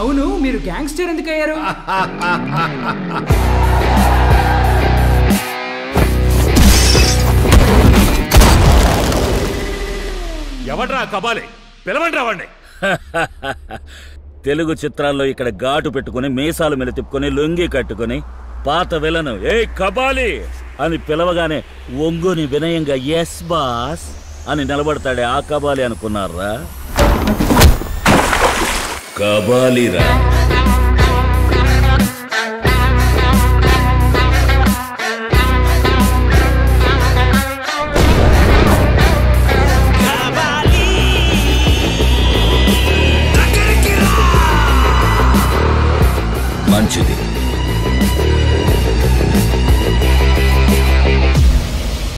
అవును, మీరు గ్యాంగ్స్టర్ ఎందుకు అయ్యారు? ఎవడ్రా కబాలి? పిలవండి వాడిని. తెలుగు చిత్రాల్లో ఇక్కడ ఘాటు పెట్టుకుని మీసాలు మీద తిప్పుకొని లొంగి కట్టుకుని పాత విలను ఏ కబాలి అని పిలవగానే ఒంగుని వినయంగా ఎస్ బాస్ అని నిలబడతాడే ఆ కబాలి అనుకున్నారా? కబాలిరా. మంచిది.